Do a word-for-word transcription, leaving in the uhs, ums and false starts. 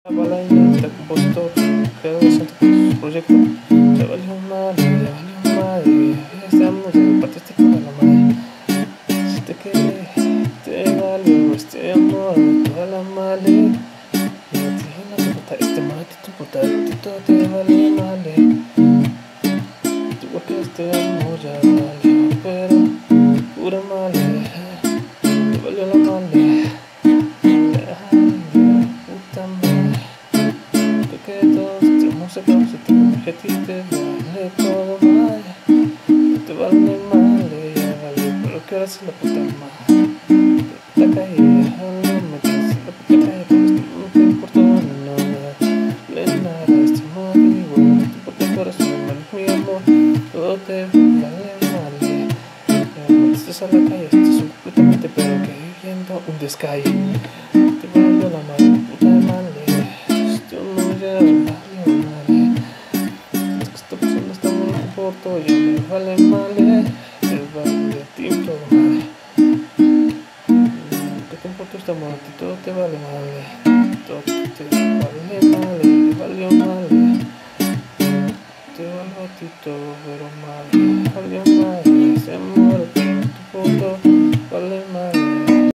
Balañita, compositor, creador de Santa Cruz, proyecto. Te valió mal, te valió mal. Este amor te partiste toda la madre. Si te quedé, te valió este amor, toda la madre. No te puta, este maldito putatito te valió mal. Igual que este amor ya valió, pero pura madre. Te valió la madre. Que todos tenemos el concepto que a ti te vale todo mal, te vale mal, ya vale, pero que ahora es la puta madre. La calle, no me quise, la puta calle, pero esto no te importó nada, le nada, este motivo, no te importa el corazón, mi amor, todo te vale mal. Esto es a la calle, esto es completamente, pero que viviendo un descalle, te vale la madre, puta madre. Todo ya me vale mal, te vale a ti todo mal. ¿Qué te importa este amor? A ti todo te vale mal, todo te vale mal, te valió mal. Te vale a ti todo, pero mal, valió mal. Ese amor, tu foto vale mal.